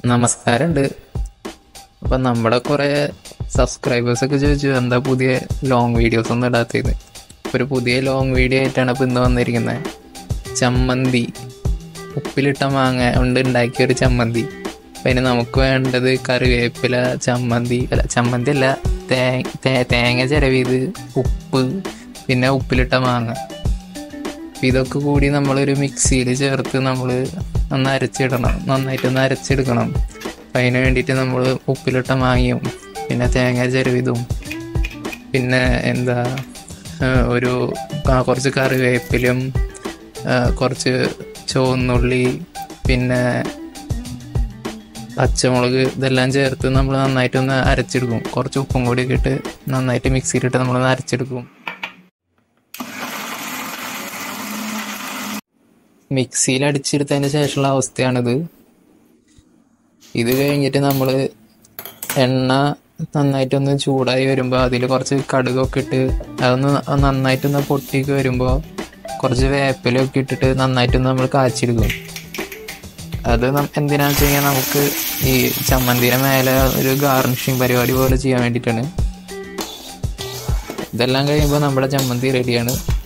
നമസ്കാരമുണ്ട്. അപ്പം നമ്മുടെ കുറേ സബ്സ്ക്രൈബേഴ്സൊക്കെ ചോദിച്ചു എന്താ പുതിയ ലോങ് വീഡിയോസ് ഒന്നും ഇടാത്തത്. ഒരു പുതിയ ലോങ് വീഡിയോ ആയിട്ടാണ് ഇപ്പോൾ ഇന്ന് വന്നിരിക്കുന്നത്. ചമ്മന്തി, ഉപ്പിലിട്ട മാങ്ങ കൊണ്ട് ഉണ്ടാക്കിയൊരു ചമ്മന്തി. അപ്പം അതിന് നമുക്ക് വേണ്ടത് കറിവേപ്പില, ചമ്മന്തി അല്ല, തേങ്ങ ചിരവിയത്, ഉപ്പ്, പിന്നെ ഉപ്പിലിട്ട മാങ്ങ. ഇതൊക്കെ കൂടി നമ്മളൊരു മിക്സിയിൽ ചേർത്ത് നമ്മൾ നന്നായിട്ടൊന്ന് അരച്ചെടുക്കണം. അപ്പം അതിന് വേണ്ടിയിട്ട് നമ്മൾ ഉപ്പിലിട്ട മാങ്ങയും പിന്നെ തേങ്ങ ചിരവിതും പിന്നെ കുറച്ച് കറിവേപ്പിലും കുറച്ച് ചുവന്നുള്ളി പിന്നെ പച്ചമുളക് ഇതെല്ലാം ചേർത്ത് നമ്മൾ നന്നായിട്ടൊന്ന് അരച്ചെടുക്കും. കുറച്ച് ഉപ്പും കൂടിയൊക്കെ ഇട്ട് നന്നായിട്ട് മിക്സിയിലിട്ട് നമ്മളൊന്ന് അരച്ചെടുക്കും. മിക്സിയിൽ അടിച്ചെടുത്തതിന് ശേഷമുള്ള അവസ്ഥയാണിത്. ഇത് കഴിഞ്ഞിട്ട് നമ്മൾ എണ്ണ നന്നായിട്ടൊന്ന് ചൂടായി വരുമ്പോൾ അതിൽ കുറച്ച് കടുകൊക്കെ ഇട്ട് അതൊന്ന് നന്നായിട്ടൊന്ന് പൊട്ടിക്ക് വരുമ്പോൾ കുറച്ച് വേപ്പിലൊക്കെ ഇട്ടിട്ട് നന്നായിട്ടൊന്ന് നമ്മൾ കാച്ചെടുക്കും. അത് എന്തിനാണെന്ന് വെച്ച് കഴിഞ്ഞാൽ നമുക്ക് ഈ ചമ്മന്തിയുടെ മേലെ ഒരു ഗാർണിഷിങ് പരിപാടി പോലെ ചെയ്യാൻ വേണ്ടിയിട്ടാണ്. ഇതെല്ലാം കഴിയുമ്പോൾ നമ്മുടെ ചമ്മന്തി റെഡിയാണ്.